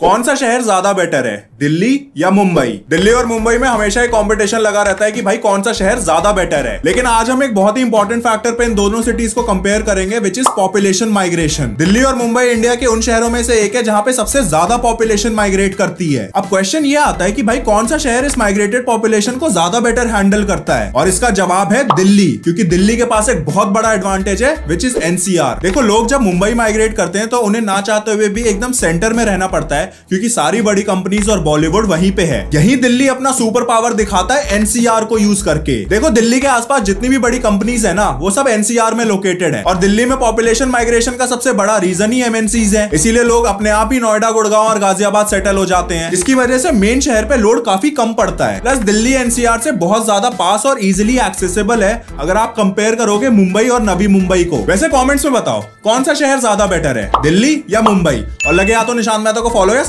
कौन सा शहर ज्यादा बेटर है, दिल्ली या मुंबई? दिल्ली और मुंबई में हमेशा एक कंपटीशन लगा रहता है कि भाई कौन सा शहर ज्यादा बेटर है। लेकिन आज हम एक बहुत ही इंपॉर्टेंट फैक्टर पे इन दोनों सिटीज को कंपेयर करेंगे, which is population migration. Delhi और मुंबई इंडिया के उन शहरों में से एक है जहां पे सबसे ज्यादा पॉपुलेशन माइग्रेट करती है। अब क्वेश्चन ये आता है कि भाई कौन सा शहर इस माइग्रेटेड पॉपुलेशन को ज्यादा बेटर हैंडल करता है, और इसका जवाब है दिल्ली, क्योंकि दिल्ली के पास एक बहुत बड़ा एडवांटेज है विच इज एनसीआर। देखो, लोग जब मुंबई माइग्रेट करते हैं तो उन्हें ना चाहते हुए भी एकदम सेंटर में रहना पड़ता है, क्योंकि सारी बड़ी कंपनीज और बॉलीवुड वहीं पे है। यही दिल्ली अपना सुपर पावर दिखाता है एनसीआर को यूज करके। देखो, दिल्ली के आसपास जितनी भी बड़ी कंपनीज है ना, वो सब एनसीआर में लोकेटेड है, और दिल्ली में पॉपुलेशन माइग्रेशन का सबसे बड़ा रीजन ही एमएनसीज है। इसीलिए लोग अपने आप ही नोएडा, गुड़गांव और गाजियाबाद सेटल हो जाते हैं, जिसकी वजह से मेन शहर पे लोड काफी कम पड़ता है। प्लस दिल्ली एनसीआर से बहुत ज्यादा पास और इजिली एक्सेसिबल है अगर आप कंपेयर करोगे मुंबई और नवी मुंबई को। वैसे कमेंट्स में बताओ कौन सा शहर ज्यादा बेटर है, दिल्ली या मुंबई? और लगे हाथों निशान मेहता को फॉलो या